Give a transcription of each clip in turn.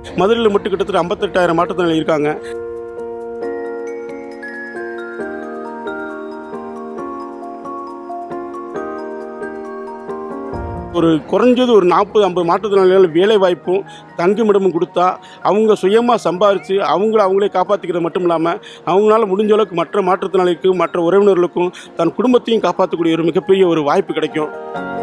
மதுரையில் மட்டும் கிட்டத்தட்ட 58,000 மாற்றுத்திறனாளி இருக்காங்க. ஒரு குறைஞ்சது ஒரு 40-50 மாற்றுத்திறனாளிகள் வேலை வாய்ப்பும் தங்குமிடமும் கொடுத்தா அவங்க சுயமாக சம்பாரித்து அவங்களே காப்பாற்றிக்கிறது மட்டும் இல்லாமல் அவங்களால முடிஞ்ச அளவுக்கு மற்ற மாற்றுத்திறனாளிக்கும் மற்ற உறவினர்களுக்கும் தன் குடும்பத்தையும் காப்பாற்றக்கூடிய ஒரு மிகப்பெரிய ஒரு வாய்ப்பு கிடைக்கும்.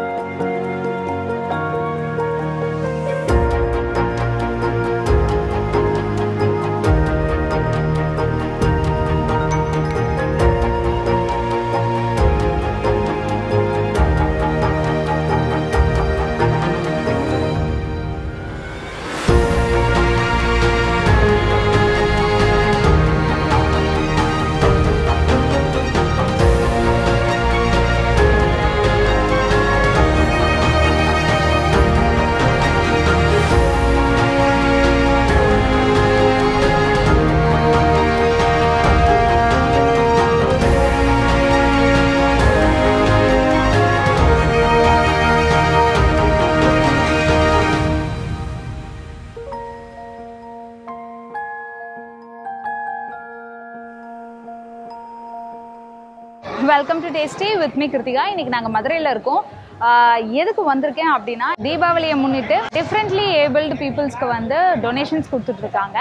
Welcome to tasty with me Krithika. இன்னைக்கு நாங்கள் மதுரையில் இருக்கோம். எதுக்கு வந்திருக்கேன் அப்படின்னா, தீபாவளியை முன்னிட்டு டிஃப்ரெண்ட்லி ஏபிள்டு பீப்புள்ஸ்க்கு வந்து டொனேஷன்ஸ் கொடுத்துட்ருக்காங்க.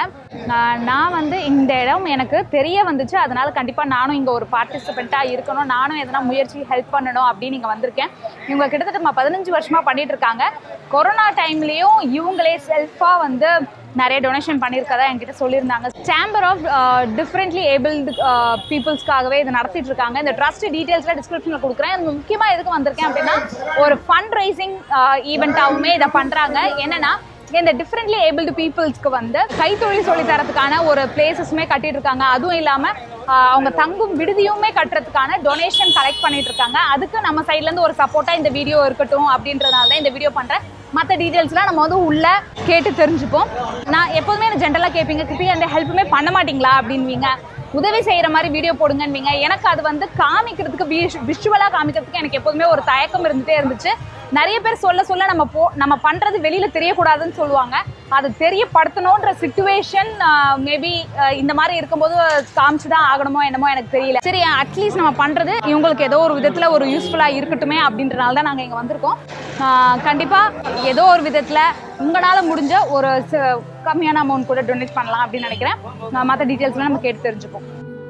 நான் வந்து இந்த இடம் எனக்கு தெரிய வந்துச்சு, அதனால் கண்டிப்பாக நானும் இங்கே ஒரு பார்ட்டிசிபெண்ட்டாக இருக்கணும், நானும் எதனா முயற்சி ஹெல்ப் பண்ணணும் அப்படின்னு இங்கே வந்திருக்கேன். இவங்க கிட்டத்தட்ட 15 வருஷமாக பண்ணிகிட்ருக்காங்க. கொரோனா டைம்லேயும் இவங்களே செல்ஃபாக வந்து நிறைய டொனேஷன் பண்ணியிருக்கதா என்கிட்ட சொல்லியிருந்தாங்க. சேம்பர் ஆஃப் டிஃப்ரெண்ட்லி ஏபிள்டு பீப்புள்ஸ்க்காகவே இதை நடத்திட்டு இருக்காங்க. இந்த ட்ரஸ்ட் டீட்டெயில்ஸ்லாம் டிஸ்கிரிப்ஷனில் கொடுக்குறேன். முக்கியமாக எதுக்கு வந்திருக்கேன் அப்படின்னா, ஒரு ஃபண்ட் ரைசிங் ஈவெண்ட்டாகவுமே இதை பண்ணுறாங்க. என்னென்னா, இந்த டிஃப்ரெண்ட்லி ஏபிள்டு பீப்புள்ஸ்க்கு வந்து கைத்தொழில் சொல்லித்தரத்துக்கான ஒரு பிளேசஸுமே கட்டிட்டு இருக்காங்க. அதுவும் இல்லாமல் அவங்க தங்கும் விடுதியுமே கட்டுறதுக்கான டொனேஷன் கலெக்ட் பண்ணிட்டு இருக்காங்க. அதுக்கு நம்ம சைட்லேருந்து ஒரு சப்போர்ட்டாக இந்த வீடியோ இருக்கட்டும் அப்படின்றதுனால தான் இந்த வீடியோ பண்ணுறேன். மற்ற டீட்டெயில்ஸ்லாம் நம்ம வந்து உள்ளே கேட்டு தெரிஞ்சுப்போம். நான் எப்போதுமே எனக்கு ஜென்ரலாக கேட்பீங்க, கிருத்திகா எந்த ஹெல்ப்புமே பண்ண மாட்டிங்களா அப்படின்வீங்க, உதவி செய்கிற மாதிரி வீடியோ போடுங்கன்னுவீங்க. எனக்கு அது வந்து காமிக்கிறதுக்கு விஷுவலாக காமிக்கிறதுக்கு எனக்கு எப்போதுமே ஒரு தயக்கம் இருந்துகிட்டே இருந்துச்சு. நிறைய பேர் சொல்ல நம்ம பண்ணுறது வெளியில் தெரியக்கூடாதுன்னு சொல்லுவாங்க. அது தெரியப்படுத்தணுன்ற சிச்சுவேஷன் மேபி இந்த மாதிரி இருக்கும்போது காமிச்சு தான் ஆகணுமோ என்னமோ எனக்கு தெரியல. சரி, அட்லீஸ்ட் நம்ம பண்ணுறது இவங்களுக்கு ஏதோ ஒரு விதத்தில் ஒரு யூஸ்ஃபுல்லாக இருக்கட்டுமே அப்படின்றனால தான் நாங்கள் இங்கே வந்திருக்கோம். கண்டிப்பாக ஏதோ ஒரு விதத்தில் உங்களால் முடிஞ்ச ஒரு கம்மியான அமௌண்ட் கூட டொனேட் பண்ணலாம் அப்படின்னு நினைக்கிறேன். மற்ற டீட்டெயில்ஸ்லாம் நம்ம கேட்டு தெரிஞ்சுப்போம்.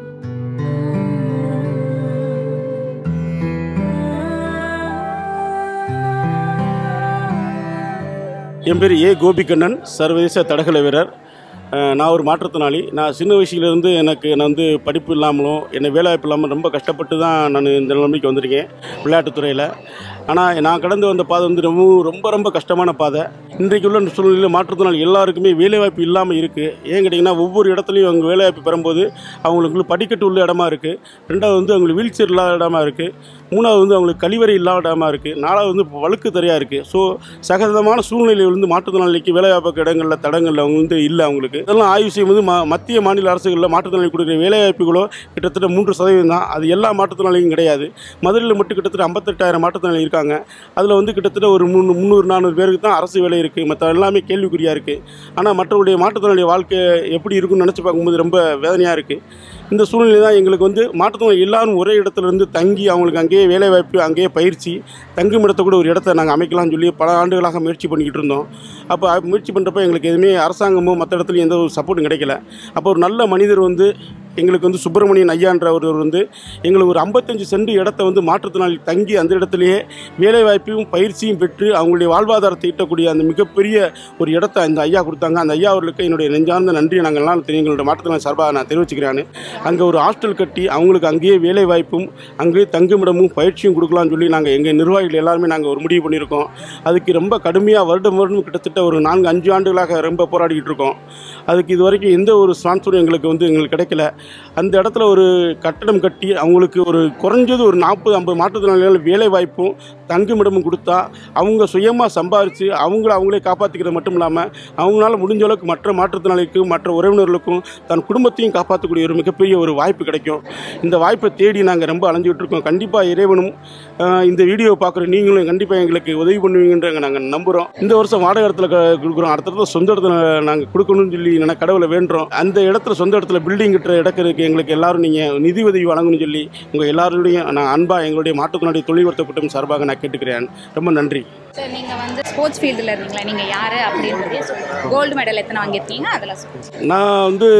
என் பேர் ஏ கோபிகண்ணன், சர்வதேச தடகள வீரர். நான் ஒரு மாற்றுத்திறனாளி. நான் சின்ன வயசுலேருந்து நான் வந்து படிப்பு இல்லாமலும் என்னை வேலைவாய்ப்பு இல்லாமல் ரொம்ப கஷ்டப்பட்டு தான் நான் இந்த நிலைமைக்கு வந்திருக்கேன் விளையாட்டுத்துறையில். ஆனால் நான் கடந்து வந்த பாதை வந்து ரொம்ப கஷ்டமான பாதை. இன்றைக்கு உள்ள சூழ்நிலையில் மாற்றுத்திறனாளி எல்லாருக்குமே வேலைவாய்ப்பு இல்லாமல் இருக்குது. ஏன் கேட்டிங்கன்னா, ஒவ்வொரு இடத்துலையும் அவங்க வேலைவாய்ப்பு பெறும்போது அவங்களுக்கு படிக்கட்டு உள்ள இடமா இருக்குது, ரெண்டாவது வந்து அவங்களுக்கு வீல் சேர் இல்லாத இடமா இருக்குது, மூணாவது வந்து அவங்களுக்கு கழிவறை இல்லாத இடமா இருக்குது, நாலாவது வந்து வழுக்கு தரையாக இருக்குது. ஸோ சகஜமான சூழ்நிலையில் வந்து மாற்றுத்திறனாளிக்கு வேலைவாய்ப்பு இடங்களில் தடங்களில் அவங்க வந்து இல்லை. அவங்களுக்கு இதெல்லாம் ஆய்வு செய்யும்போது மத்திய மாநில அரசுகளில் மாற்றுத்திறனாளி கொடுக்குற வேலைவாய்ப்புகளோ கிட்டத்தட்ட 3% தான். அது எல்லா மாற்றுத்திறனாளியும் கிடையாது. மதுரையில் மட்டும் கிட்டத்தட்ட 58,000 மாற்றுத்திறனாளி இருக்காங்க. அதில் வந்து கிட்டத்தட்ட ஒரு 300-400 பேருக்கு தான் அரசு வேலை இருக்குது, மற்ற எல்லாமே கேள்விக்குறியாக இருக்குது. ஆனால் மற்றவருடைய மாற்றுத்திறனாளி வாழ்க்கை எப்படி இருக்குன்னு நினச்சி பார்க்கும்போது ரொம்ப வேதனையாக இருக்குது. இந்த சூழ்நிலை தான் எங்களுக்கு வந்து மாற்றுத்திறனாளி எல்லாரும் ஒரே இடத்துலேருந்து தங்கி அவங்களுக்கு அங்கேயே வேலைவாய்ப்பு, அங்கேயே பயிற்சி, தங்கும் இடத்த கூட ஒரு இடத்த நாங்கள் அமைக்கலாம்னு சொல்லி பல ஆண்டுகளாக முயற்சி பண்ணிக்கிட்டு இருந்தோம். அப்போ முயற்சி பண்ணுறப்ப எங்களுக்கு எதுவுமே அரசாங்கமோ மற்ற இடத்துலையும் எந்த ஒரு சப்போர்ட்டும் கிடைக்கல. அப்போ ஒரு நல்ல மனிதர் வந்து எங்களுக்கு வந்து சுப்பிரமணியன் ஐயான்ற ஒருவர் வந்து எங்களுக்கு ஒரு 55 சென்ட் இடத்த வந்து மாற்றுத்திறனாளி தங்கி அந்த இடத்துலையே வேலைவாய்ப்பையும் பயிற்சியும் பெற்று அவங்களுடைய வாழ்வாதாரத்தை ஈட்டக்கூடிய அந்த மிகப்பெரிய ஒரு இடத்த இந்த ஐயா கொடுத்தாங்க. அந்த ஐயா அவர்களுக்கு என்னுடைய நெஞ்சார்ந்த நன்றியை நாங்கள்லாம் எங்களுடைய மாற்றுத்திறனாளி சார்பாக நான் தெரிவிச்சுக்கிறேன். அங்கே ஒரு ஹாஸ்டல் கட்டி அவங்களுக்கு அங்கேயே வேலைவாய்ப்பும் அங்கேயே தங்குமிடமும் பயிற்சியும் கொடுக்கலாம்னு சொல்லி நாங்கள் எங்கள் நிர்வாகிகள் எல்லாருமே நாங்கள் ஒரு முடிவு பண்ணியிருக்கோம். அதுக்கு ரொம்ப கடுமையாக வருடம் கிட்டத்தட்ட ஒரு 4-5 ஆண்டுகளாக ரொம்ப போராடிக்கிட்டு இருக்கோம். அதுக்கு இது வரைக்கும் எந்த ஒரு ஸ்பான்சரும் எங்களுக்கு கிடைக்கல. அந்த இடத்துல ஒரு கட்டடம் கட்டி அவங்களுக்கு ஒரு குறைஞ்சது ஒரு 40-50 மாற்றுத்திறனாளிகள் வேலை வாய்ப்பும் தங்குமிடமும் கொடுத்தா அவங்க சுயமாக சம்பாரித்து அவங்களே காப்பாற்றிக்கிறது மட்டும் இல்லாமல் அவங்களால முடிஞ்ச அளவுக்கு மற்ற மாற்றுத்திறனாளிக்கும் மற்ற உறவினர்களுக்கும் தன் குடும்பத்தையும் காப்பாற்றக்கூடிய ஒரு மிகப்பெரிய ஒரு வாய்ப்பு கிடைக்கும். இந்த வாய்ப்பை தேடி நாங்கள் ரொம்ப அலைஞ்சிக்கிட்டு இருக்கோம். கண்டிப்பாக இறைவனும் இந்த வீடியோவை பார்க்குற நீங்களும் கண்டிப்பாக எங்களுக்கு உதவி பண்ணுவீங்கன்ற நாங்கள் நம்புகிறோம். இந்த வருஷம் வாடகை இடத்துல கொடுக்குறோம், அடுத்த இடத்துல சொந்த இடத்துல நாங்கள் கொடுக்கணும்னு சொல்லி கடவுளை வேண்டுறோம். அந்த இடத்துல சொந்த இடத்துல பில்டிங் கிட்ட இடக்கிறதுக்கு எங்களுக்கு எல்லாரும் நீங்கள் நிதி உதவி வழங்கணும்னு சொல்லி உங்கள் எல்லாருடையும் நான் அன்பாக எங்களுடைய மாற்றுத்திறனாளி தொழில் வர்த்தக கூட்டம் சார்பாக நான் கேட்டுக்கிறேன். ரொம்ப நன்றி. சார், நீங்கள் வந்து ஸ்போர்ட்ஸ் ஃபீல்டில் இருந்தீங்களா? நீங்கள் யார் அப்படின்றதே சொல்லுங்கள். கோல்டு மெடல் எத்தனை வாங்கியிருக்கீங்க அதெல்லாம் சொல்லுங்கள். நான் வந்து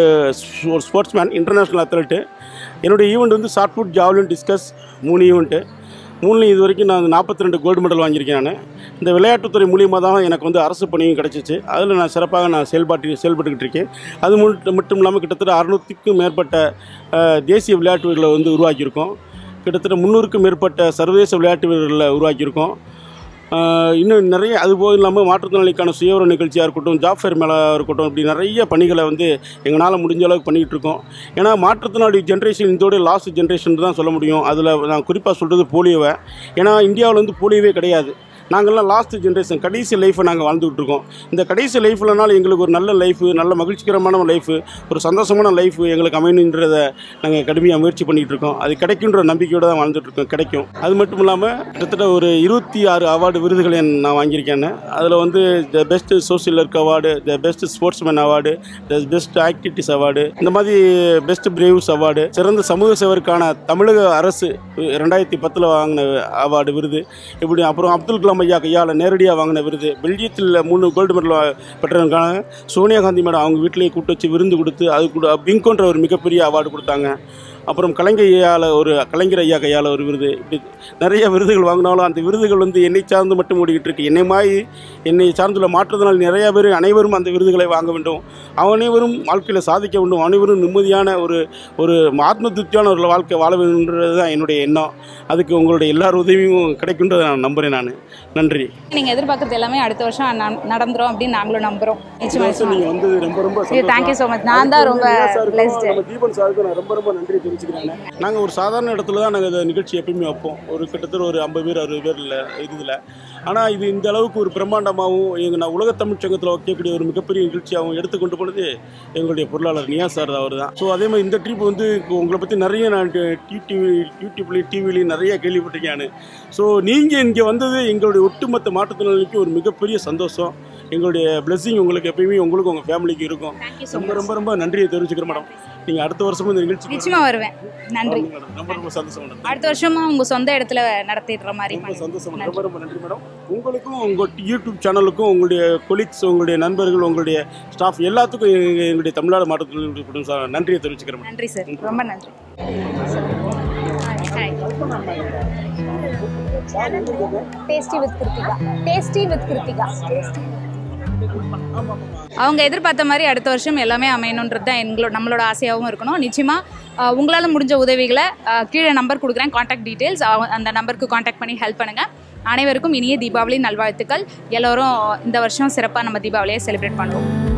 ஒரு ஸ்போர்ட்ஸ் மேன், இன்டர்நேஷ்னல் அத்லெட்டு. என்னுடைய ஈவெண்ட் வந்து shot put, javelin, discus 3 event. 3 இது வரைக்கும் நான் 42 கோல்டு மெடல் வாங்கியிருக்கேன். நான் இந்த விளையாட்டுத்துறை மூலியமாக தான் எனக்கு வந்து அரசு பணியும் கிடச்சிச்சு. அதில் நான் சிறப்பாக நான் செயல்பட்டுக்கிட்டு இருக்கேன். அது மட்டும் இல்லாமல் கிட்டத்தட்ட 600க்கும் மேற்பட்ட தேசிய விளையாட்டு வீரர்களை வந்து உருவாக்கியிருக்கோம். கிட்டத்தட்ட 300க்கும் மேற்பட்ட சர்வதேச விளையாட்டு வீரர்களை உருவாக்கியிருக்கோம். இன்னும் நிறைய அதுபோக இல்லாமல் மாற்றுத்திறனாளிக்கான சுயவர நிகழ்ச்சியாக இருக்கட்டும், ஜாப் ஃபேர் மேலாக இருக்கட்டும், இப்படி நிறைய பணிகளை வந்து எங்களால் முடிஞ்ச அளவுக்கு பண்ணிகிட்டு இருக்கோம். ஏன்னா மாற்றுத்திறனாளி ஜென்ரேஷன் இதோட லாஸ்ட் ஜென்ரேஷன் தான் சொல்ல முடியும். அதில் நான் குறிப்பாக சொல்கிறது போலியோவை. ஏன்னா இந்தியாவில் வந்து போலியோவே கிடையாது. நாங்கள்லாம் லாஸ்ட் ஜென்ரேஷன், கடைசி லைஃப்பை நாங்கள் வாழ்ந்துக்கிட்டு இருக்கோம். இந்த கடைசி லைஃப்லனால எங்களுக்கு ஒரு நல்ல லைஃபு, நல்ல மகிழ்ச்சிகரமான லைஃபு, ஒரு சந்தோஷமான லைஃபு எங்களுக்கு அமையணுன்றதை நாங்கள் கடுமையாக முயற்சி பண்ணிகிட்டு இருக்கோம். அது கிடைக்குன்ற நம்பிக்கையோடு தான் வாழ்ந்துட்டுருக்கோம். கிடைக்கும். அது மட்டும் இல்லாமல் கிட்டத்தட்ட ஒரு 26 அவார்டு விருதுகளை நான் வாங்கியிருக்கேன். அதில் வந்து the best social work award, the best sportsman award, the best activities award, இந்த மாதிரி பெஸ்ட் பிரேவ்ஸ் அவார்டு, சிறந்த சமூக சேவருக்கான தமிழக அரசு 2010 வாங்கின அவார்டு விருது, இப்படி அப்புறம் அப்துல் கலாம் ஐயா கையால் நேரடியாக வாங்கின விருது, பெல்ஜியத்தில் 3 கோல்டு மெடல் பெற்றவங்களுக்கான சோனியா காந்தி மேடம் அவங்க வீட்டிலேயே கூப்பிட்டு வச்சு விருந்து கொடுத்து அது கூட பிங்கோன்ற ஒரு மிகப்பெரிய அவார்டு கொடுத்தாங்க. அப்புறம் கலைஞர் ஐயா கையால் ஒரு விருது, இப்படி நிறைய விருதுகள் வாங்கினாலும் அந்த விருதுகள் வந்து என்னை சார்ந்து மட்டும் ஓடிக்கிட்டு இருக்கு. என்னை சார்ந்துள்ள மாற்றுத்திறனாளி நிறையா பேர் அனைவரும் அந்த விருதுகளை வாங்க வேண்டும், அனைவரும் வாழ்க்கையில் சாதிக்க வேண்டும், அனைவரும் நிம்மதியான ஒரு ஆத்ம திருப்தியான ஒரு வாழ்க்கை வாழ வேண்டும்ன்றது தான் என்னுடைய எண்ணம். அதுக்கு உங்களுடைய எல்லார் உதவியும் கிடைக்குன்றதை நான் நம்புகிறேன். நான் நன்றி. நீங்கள் எதிர்பார்க்குறது எல்லாமே அடுத்த வருஷம் நடந்துரும் அப்படின்னு நாங்களும் நம்புகிறோம். நீங்கள் வந்து ரொம்ப தேங்க்யூ ஸோ மச். நான் தான் ரொம்ப தீபன் சாருக்கு நான் ரொம்ப நன்றி தெரிவிச்சுக்கிறேன். நாங்கள் ஒரு சாதாரண இடத்துல தான் நாங்கள் இந்த நிகழ்ச்சி எப்பயுமே வைப்போம். கிட்டத்தட்ட ஒரு 50 பேர் 60 பேர் இல்லை இதில். ஆனால் இது இந்த அளவுக்கு ஒரு பிரம்மாண்டமாகவும் நான் உலக தமிழ் சங்கத்தில் வைக்கக்கூடிய ஒரு மிகப்பெரிய நிகழ்ச்சியாகவும் எடுத்துக்கொண்டு போனது எங்களுடைய பொருளாளர் நியாஸ் சார் அவர் தான். ஸோ அதே மாதிரி இந்த ட்ரிப் வந்து உங்களை பற்றி நிறைய நான் யூடியூப்லேயும் டிவிலையும் நிறைய கேள்விப்பட்டிருக்கேன். ஸோ நீங்கள் இங்கே வந்தது எங்களுடைய ஒட்டுமொத்த மாற்றுத்திறனாளிக்கு ஒரு மிகப்பெரிய சந்தோஷம். எங்களுடைய பிளெஸிங் உங்களுக்கு எப்பயுமே உங்களுக்கும் உங்கள் ஃபேமிலிக்கு இருக்கும். ரொம்ப நன்றியை தெரிவிச்சுக்கிறேன் மேடம். நீங்கள் அடுத்த வருஷமும் இந்த நிகழ்ச்சி நிச்சயமாக வருவேன். நன்றி. ரொம்ப சந்தோஷம் மேடம். அடுத்த வருஷமும் உங்கள் சொந்த இடத்துல நடத்திடுற மாதிரி ரொம்ப சந்தோஷம். ரொம்ப நன்றி மேடம். உங்களுக்கும் உங்கள் யூடியூப் சேனலுக்கும் உங்களுடைய கொலீக்ஸ், உங்களுடைய நண்பர்கள், உங்களுடைய ஸ்டாஃப் எல்லாத்துக்கும் எங்களுடைய தமிழ்நாடு மாற்றுத்திறனாளி நன்றியை தெரிவிச்சுக்கிறேன். நன்றி சார், ரொம்ப நன்றி. Tasty with Krithika. அவங்க எதிர்பார்த்த மாதிரி அடுத்த வருஷம் எல்லாமே அமையணுன்றது தான் நம்மளோட ஆசையாகவும் இருக்கணும். நிச்சயமாக உங்களால் முடிஞ்ச உதவிகளை கீழே நம்பர் கொடுக்குறேன், காண்டாக்ட் டீட்டெயில்ஸ், அந்த நம்பருக்கு காண்டாக்ட் பண்ணி ஹெல்ப் பண்ணுங்கள். அனைவருக்கும் இனிய தீபாவளி நல்வாழ்த்துக்கள். எல்லோரும் இந்த வருஷம் சிறப்பாக நம்ம தீபாவளியை செலிப்ரேட் பண்ணுவோம்.